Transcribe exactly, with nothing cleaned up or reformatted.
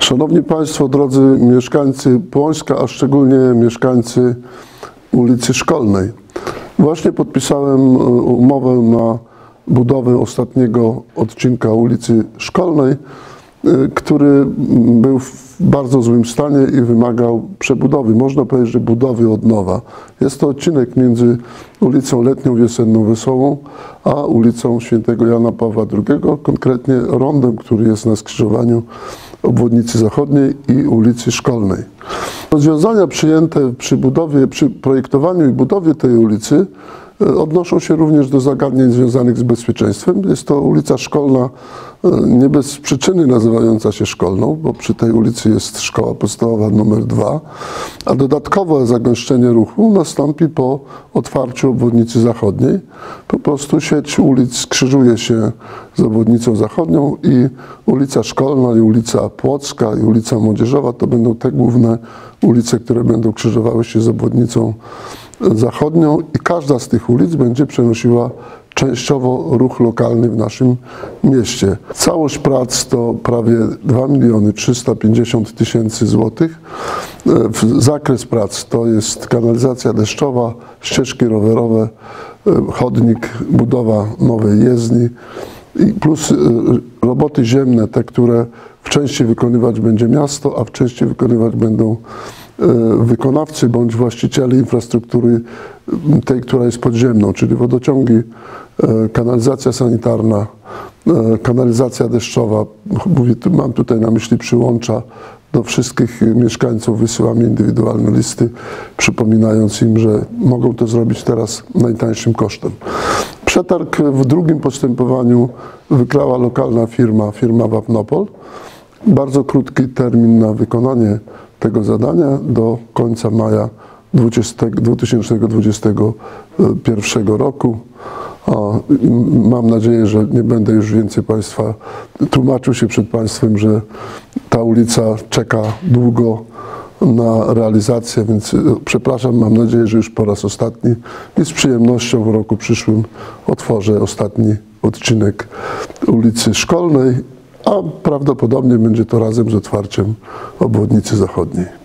Szanowni Państwo, drodzy mieszkańcy Płońska, a szczególnie mieszkańcy ulicy Szkolnej. Właśnie podpisałem umowę na budowę ostatniego odcinka ulicy Szkolnej, który był w bardzo złym stanie i wymagał przebudowy. Można powiedzieć, że budowy od nowa. Jest to odcinek między ulicą Letnią Wiosenną Wesołą a ulicą Świętego Jana Pawła drugiego, konkretnie rondem, który jest na skrzyżowaniu obwodnicy zachodniej i ulicy Szkolnej. Rozwiązania przyjęte przy budowie, przy projektowaniu i budowie tej ulicy odnoszą się również do zagadnień związanych z bezpieczeństwem. Jest to ulica Szkolna, nie bez przyczyny nazywająca się Szkolną, bo przy tej ulicy jest szkoła podstawowa numer dwa, a dodatkowe zagęszczenie ruchu nastąpi po otwarciu obwodnicy zachodniej. Po prostu sieć ulic skrzyżuje się z obwodnicą zachodnią i ulica Szkolna, i ulica Płocka, i ulica Młodzieżowa to będą te główne ulice, które będą krzyżowały się z obwodnicą zachodnią i każda z tych ulic będzie przenosiła częściowo ruch lokalny w naszym mieście. Całość prac to prawie dwa miliony trzysta pięćdziesiąt tysięcy złotych. Zakres prac to jest kanalizacja deszczowa, ścieżki rowerowe, chodnik, budowa nowej jezdni i plus roboty ziemne, te, które w części wykonywać będzie miasto, a w części wykonywać będą wykonawcy bądź właściciele infrastruktury tej, która jest podziemną, czyli wodociągi, kanalizacja sanitarna, kanalizacja deszczowa. Mówię, mam tutaj na myśli przyłącza. Do wszystkich mieszkańców wysyłamy indywidualne listy, przypominając im, że mogą to zrobić teraz najtańszym kosztem. Przetarg w drugim postępowaniu wygrała lokalna firma, firma Wapnopol. Bardzo krótki termin na wykonanie tego zadania do końca maja dwa tysiące dwudziestego pierwszego roku. Mam nadzieję, że nie będę już więcej Państwa tłumaczył się przed Państwem, że ta ulica czeka długo na realizację, więc przepraszam, mam nadzieję, że już po raz ostatni i z przyjemnością w roku przyszłym otworzę ostatni odcinek ulicy Szkolnej, a prawdopodobnie będzie to razem z otwarciem obwodnicy zachodniej.